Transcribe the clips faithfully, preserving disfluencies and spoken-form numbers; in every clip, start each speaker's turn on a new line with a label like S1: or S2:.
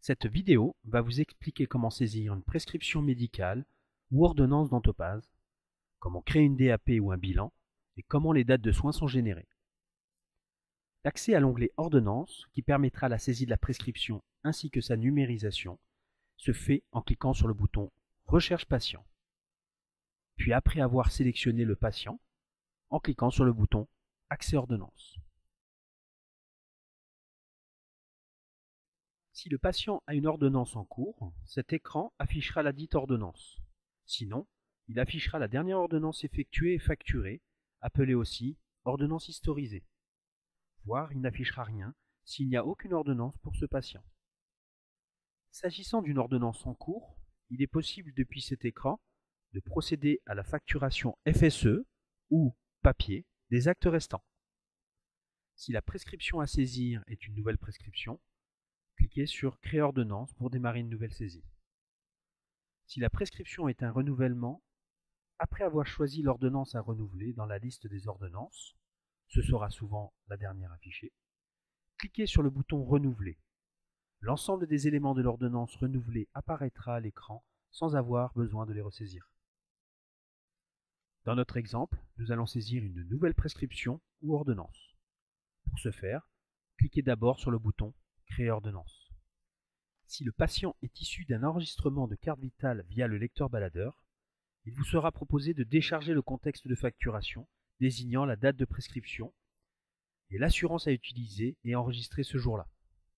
S1: Cette vidéo va vous expliquer comment saisir une prescription médicale ou ordonnance dans Topaz, comment créer une D A P ou un bilan et comment les dates de soins sont générées. L'accès à l'onglet Ordonnance, qui permettra la saisie de la prescription ainsi que sa numérisation, se fait en cliquant sur le bouton Recherche patient. Puis après avoir sélectionné le patient, en cliquant sur le bouton Accès ordonnance. Si le patient a une ordonnance en cours, cet écran affichera la dite ordonnance. Sinon, il affichera la dernière ordonnance effectuée et facturée, appelée aussi ordonnance historisée. Voire il n'affichera rien s'il n'y a aucune ordonnance pour ce patient. S'agissant d'une ordonnance en cours, il est possible depuis cet écran de procéder à la facturation F S E ou papier des actes restants. Si la prescription à saisir est une nouvelle prescription, cliquez sur Créer ordonnance pour démarrer une nouvelle saisie. Si la prescription est un renouvellement, après avoir choisi l'ordonnance à renouveler dans la liste des ordonnances, ce sera souvent la dernière affichée, cliquez sur le bouton Renouveler. L'ensemble des éléments de l'ordonnance renouvelée apparaîtra à l'écran sans avoir besoin de les ressaisir. Dans notre exemple, nous allons saisir une nouvelle prescription ou ordonnance. Pour ce faire, cliquez d'abord sur le bouton Créer ordonnance. Si le patient est issu d'un enregistrement de carte vitale via le lecteur baladeur, il vous sera proposé de décharger le contexte de facturation désignant la date de prescription et l'assurance à utiliser et enregistrer ce jour-là.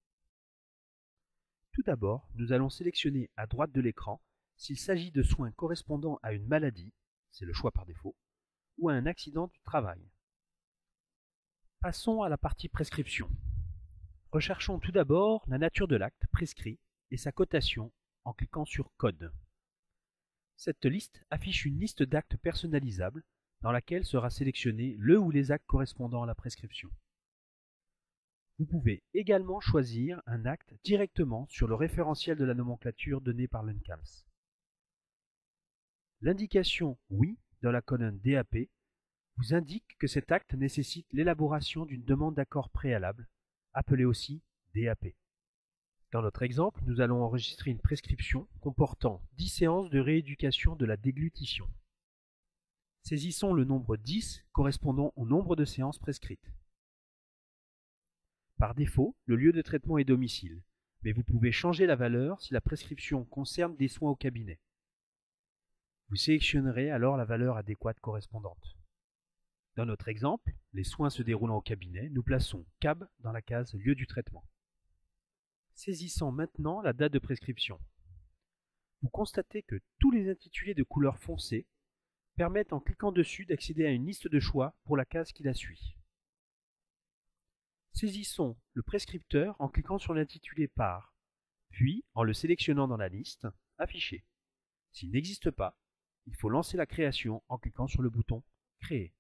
S1: Tout d'abord, nous allons sélectionner à droite de l'écran s'il s'agit de soins correspondant à une maladie, c'est le choix par défaut, ou à un accident du travail. Passons à la partie prescription. Recherchons tout d'abord la nature de l'acte prescrit et sa cotation en cliquant sur Code. Cette liste affiche une liste d'actes personnalisables dans laquelle sera sélectionné le ou les actes correspondant à la prescription. Vous pouvez également choisir un acte directement sur le référentiel de la nomenclature donné par l'U N C A M S. L'indication « Oui » dans la colonne D A P vous indique que cet acte nécessite l'élaboration d'une demande d'accord préalable, appelée aussi D A P. Dans notre exemple, nous allons enregistrer une prescription comportant dix séances de rééducation de la déglutition. Saisissons le nombre dix correspondant au nombre de séances prescrites. Par défaut, le lieu de traitement est domicile, mais vous pouvez changer la valeur si la prescription concerne des soins au cabinet. Vous sélectionnerez alors la valeur adéquate correspondante. Dans notre exemple, les soins se déroulant au cabinet, nous plaçons C A B dans la case Lieu du traitement. Saisissons maintenant la date de prescription. Vous constatez que tous les intitulés de couleur foncée permettent en cliquant dessus d'accéder à une liste de choix pour la case qui la suit. Saisissons le prescripteur en cliquant sur l'intitulé Par, puis en le sélectionnant dans la liste, Afficher. S'il n'existe pas, il faut lancer la création en cliquant sur le bouton Créer.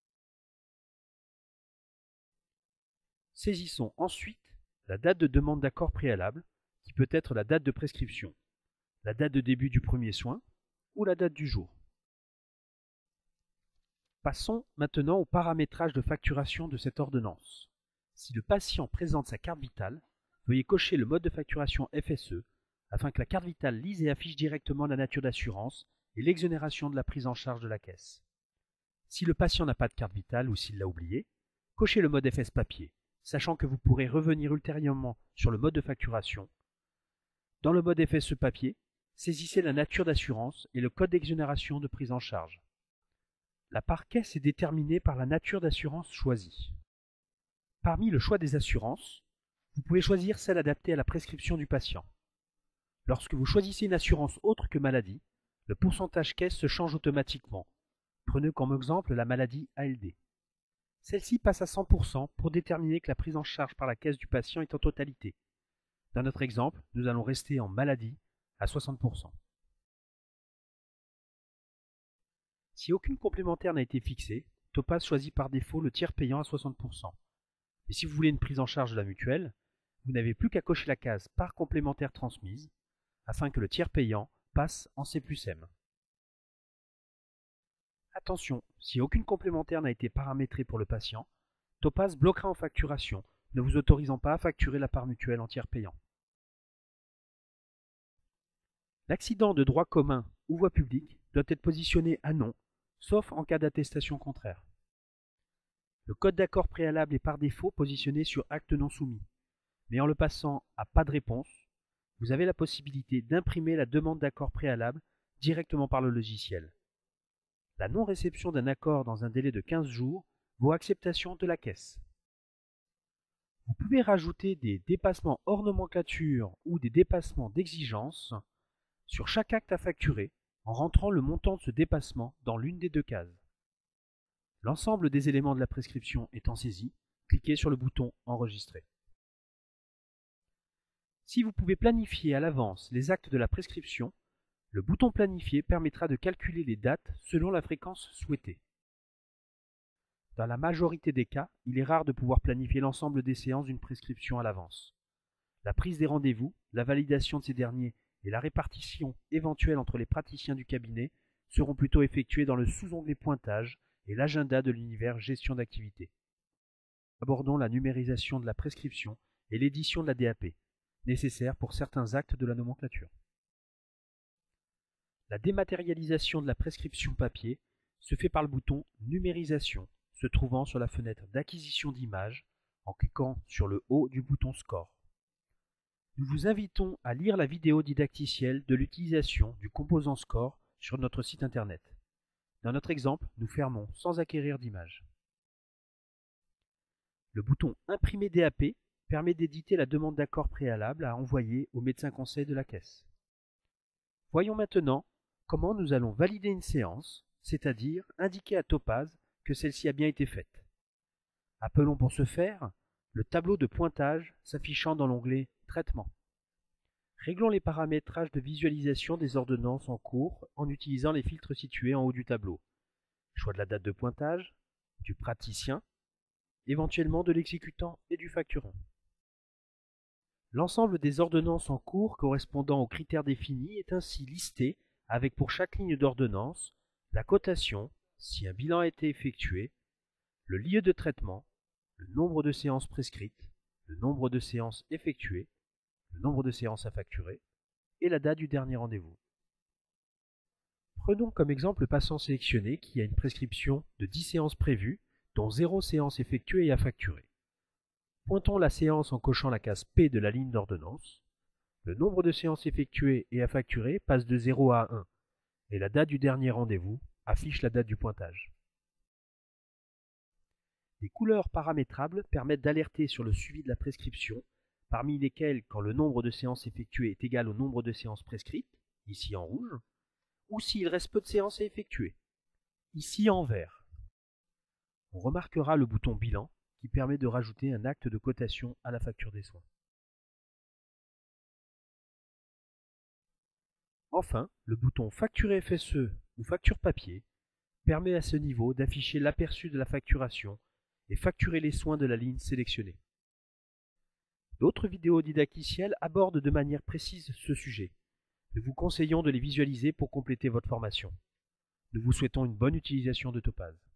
S1: Saisissons ensuite la date de demande d'accord préalable, qui peut être la date de prescription, la date de début du premier soin ou la date du jour. Passons maintenant au paramétrage de facturation de cette ordonnance. Si le patient présente sa carte vitale, veuillez cocher le mode de facturation F S E afin que la carte vitale lise et affiche directement la nature d'assurance et l'exonération de la prise en charge de la caisse. Si le patient n'a pas de carte vitale ou s'il l'a oublié, cochez le mode F S papier, sachant que vous pourrez revenir ultérieurement sur le mode de facturation. Dans le mode F S E papier, saisissez la nature d'assurance et le code d'exonération de prise en charge. La part caisse est déterminée par la nature d'assurance choisie. Parmi le choix des assurances, vous pouvez choisir celle adaptée à la prescription du patient. Lorsque vous choisissez une assurance autre que maladie, le pourcentage caisse se change automatiquement. Prenez comme exemple la maladie A L D. Celle-ci passe à cent pour cent pour déterminer que la prise en charge par la caisse du patient est en totalité. Dans notre exemple, nous allons rester en maladie à soixante pour cent. Si aucune complémentaire n'a été fixée, Topaz choisit par défaut le tiers payant à soixante pour cent. Et si vous voulez une prise en charge de la mutuelle, vous n'avez plus qu'à cocher la case par complémentaire transmise afin que le tiers payant passe en C plus M. Attention, si aucune complémentaire n'a été paramétrée pour le patient, Topaz bloquera en facturation, ne vous autorisant pas à facturer la part mutuelle en tiers payant. L'accident de droit commun ou voie publique doit être positionné à non, sauf en cas d'attestation contraire. Le code d'accord préalable est par défaut positionné sur acte non soumis, mais en le passant à pas de réponse, vous avez la possibilité d'imprimer la demande d'accord préalable directement par le logiciel. La non-réception d'un accord dans un délai de quinze jours vaut acceptation de la caisse. Vous pouvez rajouter des dépassements hors nomenclature ou des dépassements d'exigence sur chaque acte à facturer en rentrant le montant de ce dépassement dans l'une des deux cases. L'ensemble des éléments de la prescription étant saisis, cliquez sur le bouton « Enregistrer ». Si vous pouvez planifier à l'avance les actes de la prescription, le bouton « Planifier » permettra de calculer les dates selon la fréquence souhaitée. Dans la majorité des cas, il est rare de pouvoir planifier l'ensemble des séances d'une prescription à l'avance. La prise des rendez-vous, la validation de ces derniers et la répartition éventuelle entre les praticiens du cabinet seront plutôt effectuées dans le sous-onglet Pointage et l'agenda de l'univers Gestion d'activité. Abordons la numérisation de la prescription et l'édition de la D A P, nécessaire pour certains actes de la nomenclature. La dématérialisation de la prescription papier se fait par le bouton « Numérisation » se trouvant sur la fenêtre d'acquisition d'images en cliquant sur le haut du bouton Score. Nous vous invitons à lire la vidéo didacticielle de l'utilisation du composant Score sur notre site internet. Dans notre exemple, nous fermons sans acquérir d'image. Le bouton « Imprimer D A P » permet d'éditer la demande d'accord préalable à envoyer au médecin conseil de la caisse. Voyons maintenant comment nous allons valider une séance, c'est-à-dire indiquer à Topaz que celle-ci a bien été faite. Appelons pour ce faire le tableau de pointage s'affichant dans l'onglet « Traitement ». Réglons les paramétrages de visualisation des ordonnances en cours en utilisant les filtres situés en haut du tableau. Choix de la date de pointage, du praticien, éventuellement de l'exécutant et du facturant. L'ensemble des ordonnances en cours correspondant aux critères définis est ainsi listé avec pour chaque ligne d'ordonnance la cotation, si un bilan a été effectué, le lieu de traitement, le nombre de séances prescrites, le nombre de séances effectuées, le nombre de séances à facturer et la date du dernier rendez-vous. Prenons comme exemple le patient sélectionné qui a une prescription de dix séances prévues, dont zéro séance effectuée et à facturer. Pointons la séance en cochant la case P de la ligne d'ordonnance. Le nombre de séances effectuées et à facturer passe de zéro à un, et la date du dernier rendez-vous affiche la date du pointage. Les couleurs paramétrables permettent d'alerter sur le suivi de la prescription, parmi lesquelles quand le nombre de séances effectuées est égal au nombre de séances prescrites, ici en rouge, ou s'il reste peu de séances à effectuer, ici en vert. On remarquera le bouton Bilan qui permet de rajouter un acte de cotation à la facture des soins. Enfin, le bouton Facture F S E ou Facture papier permet à ce niveau d'afficher l'aperçu de la facturation et facturer les soins de la ligne sélectionnée. D'autres vidéos didacticielles abordent de manière précise ce sujet. Nous vous conseillons de les visualiser pour compléter votre formation. Nous vous souhaitons une bonne utilisation de Topaz.